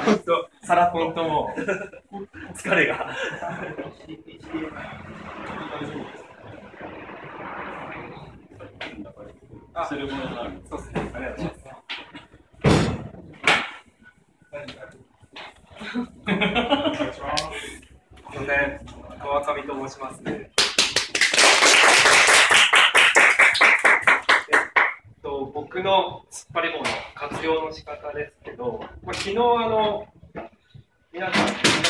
サラポンとも疲れが。するものがある。そうですね。ありがとうございます。すみません、川上と申します。僕の突っ張り棒の活用の仕方ですけど、昨日皆さん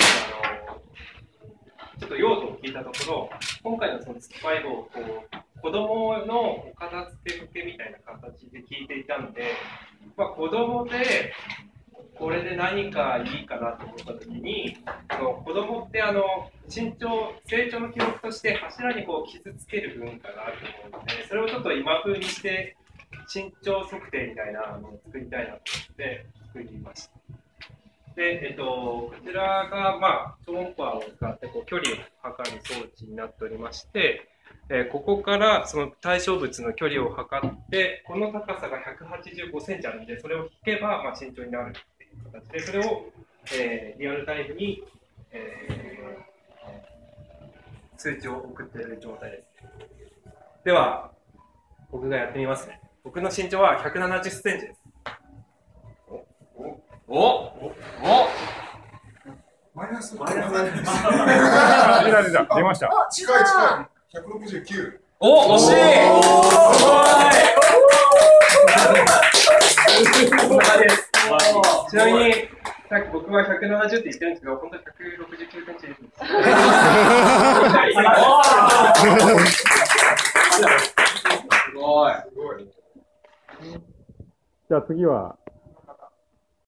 ちょっと用途を聞いたところ、今回のその突っ張り棒を子供のお片付け向けみたいな形で聞いていたので、子供でこれで何かいいかなと思ったときに、子供って成長の記録として柱に傷つける文化があると思うので、それをちょっと今風にして身長測定みたいなのを作りたいなと思って作りました。で、こちらが、超音波を使って距離を測る装置になっておりまして、ここからその対象物の距離を測って、この高さが185センチあるので、それを引けば身長になるっていう形で、それを、リアルタイムに、数値を送っている状態です。では、僕がやってみますね。僕の身長は170センチです。 マイナス。 出ました。 近い。169。 惜しい。ちなみに、さっき僕は170って言ってるんですけど、本当に169センチです。 じゃあ次は